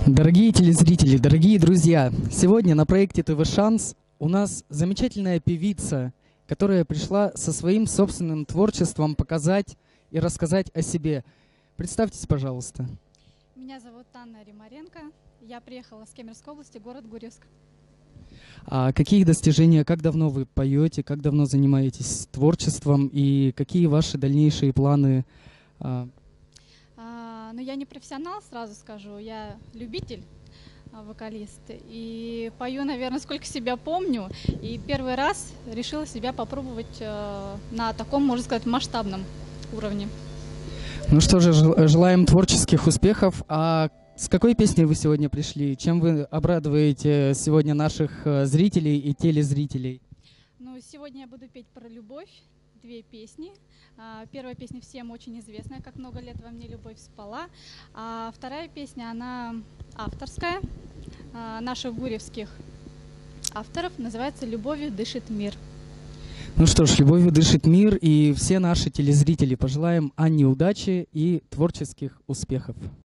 Дорогие телезрители, дорогие друзья, сегодня на проекте ТВ Шанс у нас замечательная певица, которая пришла со своим собственным творчеством показать и рассказать о себе. Представьтесь, пожалуйста. Меня зовут Анна Римаренко. Я приехала с Кемеровской области, город Гурьевск. А какие достижения, как давно вы поете, как давно занимаетесь творчеством и какие ваши дальнейшие планы? Но я не профессионал, сразу скажу, я любитель, вокалист. И пою, наверное, сколько себя помню. И первый раз решила себя попробовать на таком, можно сказать, масштабном уровне. Ну что же, желаем творческих успехов. А с какой песней вы сегодня пришли? Чем вы обрадуете сегодня наших зрителей и телезрителей? Ну, сегодня я буду петь про любовь. Две песни. Первая песня всем очень известная, «Как много лет во мне любовь спала». А вторая песня, она авторская, наших гурьевских авторов, называется «Любовью дышит мир». Ну что ж, любовью дышит мир, и все наши телезрители пожелаем Анне удачи и творческих успехов.